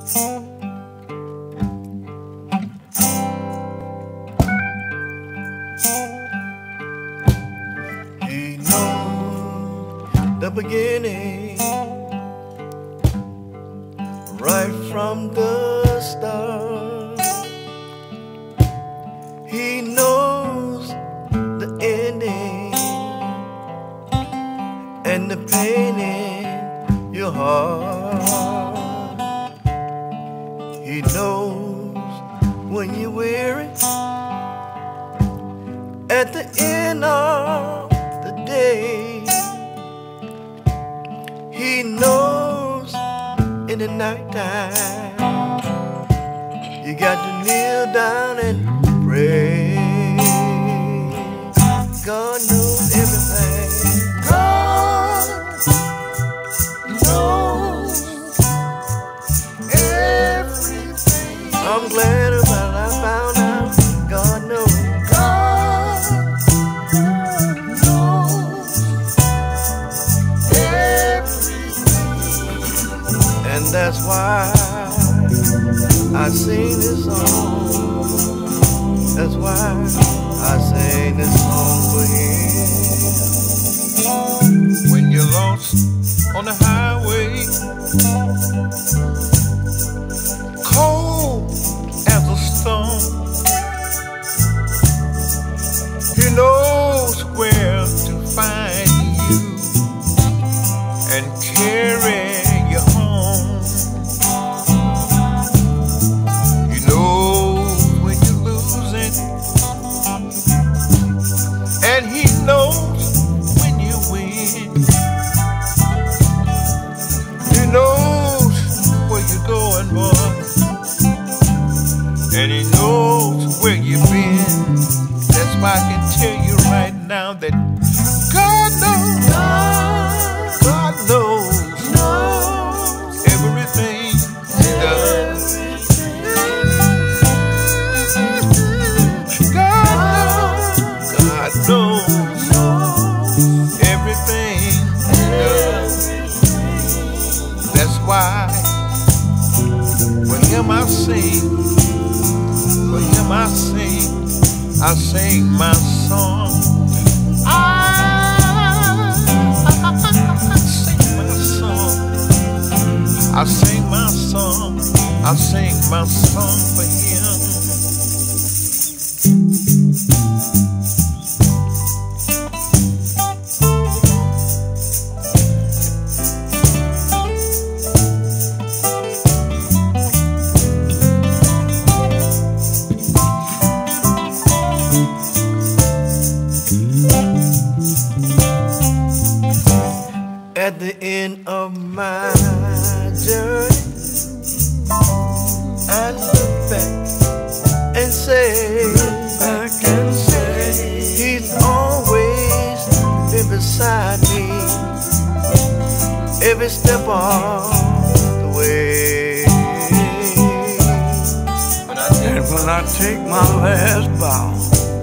He knows the beginning right from the start. He knows the ending and the pain in your heart. He knows when you're weary at the end of the day. He knows in the nighttime you got to kneel down and pray. God knows everything. God knows everything. I'm glad about it. I found out God knows. God knows everything. And that's why I sing this song. That's why I sing this song for him. When you're lost on the highway, cold as a stone, he knows where to find you and carry you home. He knows when you're losing, and he knows when you win. He knows where you're going, boy, and he knows where you've been. That's why I can tell you right now that God knows, God knows everything he does. God knows everything he does. That's why for him I sing, for him I sing my song. I sing my song, I sing my song for him. At the end of my journey, I look back and say, he's always been beside me, every step of the way. And when I take my last bow,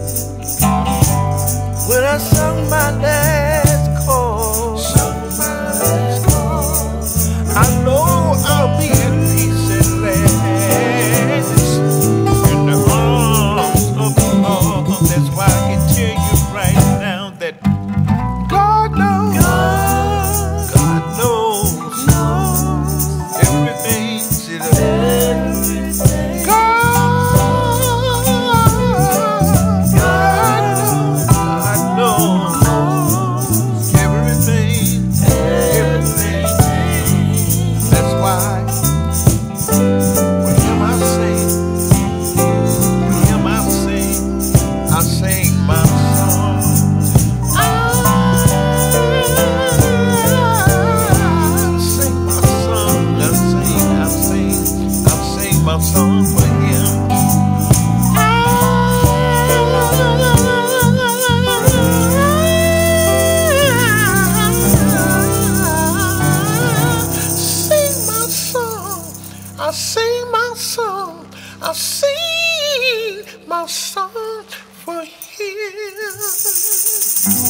when I sung my last call, I know I'll be in peace and rest in the arms of the Lord. That's why I can tell you right now that God knows, God knows everything. God knows everything. That's why with him I sing my song. I sing my song for him. I sing my song, I sing my song for him.